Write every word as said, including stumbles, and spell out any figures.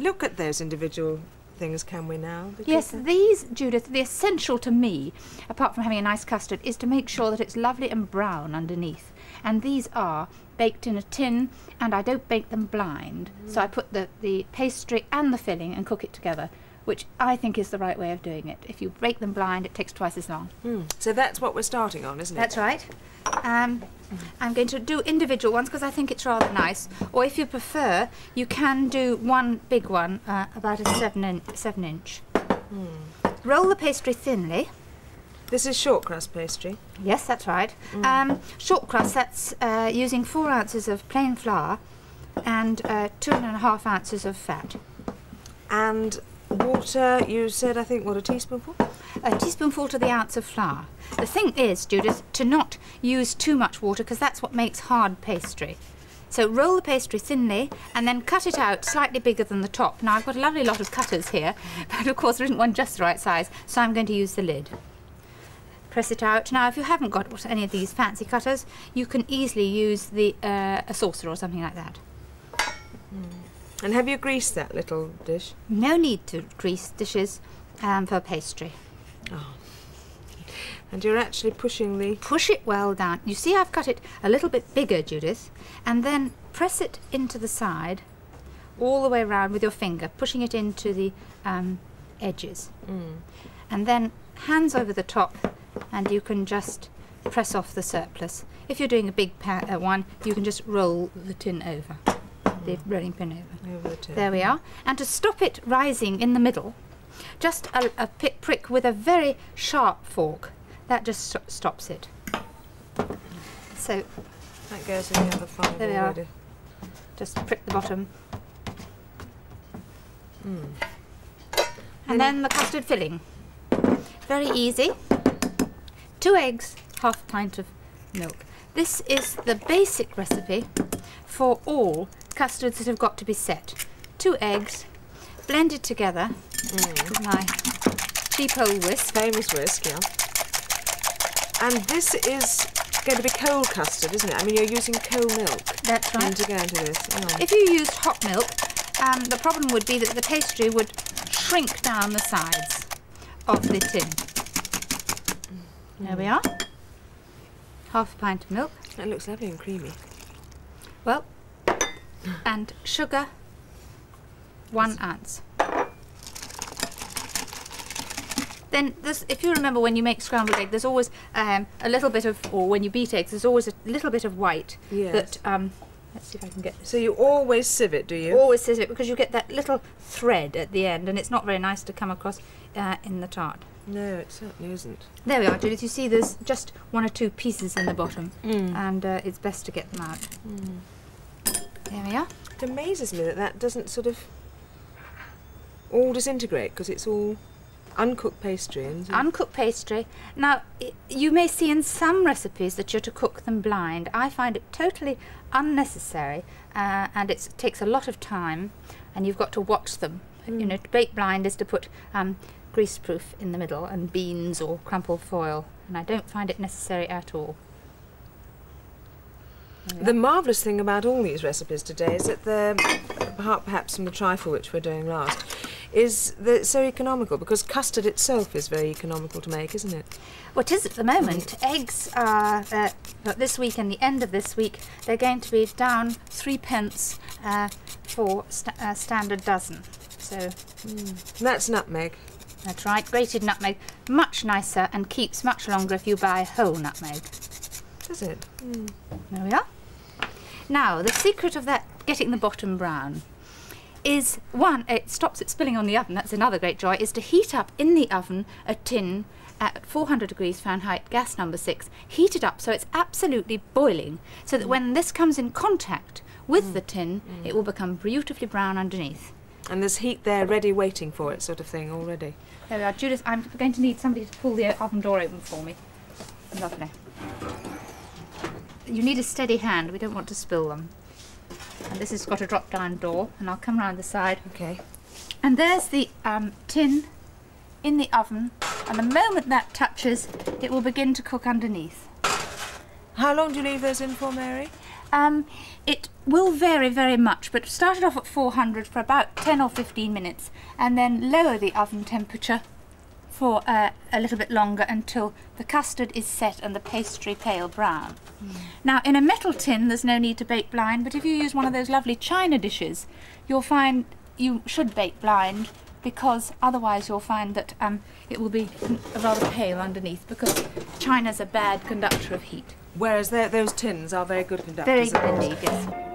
look at those individual things, can we now? Because yes, these, Judith, the essential to me, apart from having a nice custard, is to make sure that it's lovely and brown underneath. And these are baked in a tin, and I don't bake them blind. Mm. So I put the, the pastry and the filling and cook it together, which I think is the right way of doing it. If you bake them blind, it takes twice as long. Mm. So that's what we're starting on, isn't it? That's right. Um, mm. I'm going to do individual ones because I think it's rather nice. Or if you prefer, you can do one big one, uh, about a seven, in seven inch. Mm. Roll the pastry thinly. This is short crust pastry? Yes, that's right. Mm. Um, short crust, that's uh, using four ounces of plain flour and uh, two and a half ounces of fat. And water, you said, I think, what, a teaspoonful? A teaspoonful to the ounce of flour. The thing is, Judith, to not use too much water because that's what makes hard pastry. So roll the pastry thinly and then cut it out slightly bigger than the top. Now, I've got a lovely lot of cutters here, but of course there isn't one just the right size, so I'm going to use the lid. Press it out. Now, if you haven't got any of these fancy cutters, you can easily use the uh, a saucer or something like that. Mm. And have you greased that little dish? No need to grease dishes um, for pastry. Oh. And you're actually pushing the... Push it well down. You see I've cut it a little bit bigger, Judith, and then press it into the side all the way around with your finger, pushing it into the um, edges. Mm. And then hands over the top, and you can just press off the surplus. If you're doing a big pa uh, one, you can just roll the tin over. The rolling pin over. over the tin. There we are. And to stop it rising in the middle, just a, a pit prick with a very sharp fork. That just st stops it. So that goes in the other five there we already. are. Just prick the bottom. Mm. And then the custard filling. Very easy. Two eggs, half a pint of milk. This is the basic recipe for all custards that have got to be set. Two eggs, blended together mm. with my cheap old whisk. Famous whisk, yeah. And this is going to be cold custard, isn't it? I mean, you're using cold milk. That's right. To go into this. Oh. If you used hot milk, um, the problem would be that the pastry would shrink down the sides of the tin. Mm. There we are. Half a pint of milk. That looks lovely and creamy. Well, and sugar, one ounce. Then, this, if you remember when you make scrambled egg, there's always um, a little bit of, or when you beat eggs, there's always a little bit of white. Yes. That, um, let's see if I can get this. So you always sieve it, do you? Always sieve it, because you get that little thread at the end, and it's not very nice to come across uh, in the tart. No, it certainly isn't. There we are, Judith. You see there's just one or two pieces in the bottom, mm. and uh, it's best to get them out. Mm. There we are. It amazes me that that doesn't sort of all disintegrate, because it's all uncooked pastry. And uncooked pastry. Now, it, you may see in some recipes that you're to cook them blind. I find it totally unnecessary, uh, and it's, it takes a lot of time, and you've got to watch them. Mm. You know, to bake blind is to put um, greaseproof in the middle and beans or crumpled foil, and I don't find it necessary at all. The marvellous thing about all these recipes today is that they're, perhaps from the trifle which we're doing last, is that it's so economical, because custard itself is very economical to make, isn't it? Well, it is at the moment. Eggs are, uh, this week and the end of this week, they're going to be down three pence uh, for st uh, standard dozen. So mm. That's nutmeg. That's right, grated nutmeg, much nicer and keeps much longer if you buy whole nutmeg. Does it? Mm. There we are. Now, the secret of that getting the bottom brown is, one, it stops it spilling on the oven, that's another great joy, is to heat up in the oven a tin at four hundred degrees Fahrenheit, gas number six, heat it up so it's absolutely boiling, so that mm. when this comes in contact with mm. the tin, mm. it will become beautifully brown underneath. And there's heat there ready waiting for it, sort of thing, already. There we are. Judith, I'm going to need somebody to pull the oven door open for me. Lovely. You need a steady hand, we don't want to spill them. And this has got a drop down door, and I'll come round the side. Okay. And there's the um, tin in the oven, and the moment that touches, it will begin to cook underneath. How long do you leave those in for, Mary? Um, it will vary very much, but start it off at four hundred for about ten or fifteen minutes, and then lower the oven temperature for uh, a little bit longer until the custard is set and the pastry pale brown. Mm. Now, in a metal tin, there's no need to bake blind, but if you use one of those lovely china dishes, you'll find you should bake blind, because otherwise you'll find that um, it will be rather pale underneath, because china's a bad conductor of heat. Whereas those tins are very good conductors. Very good indeed, yes.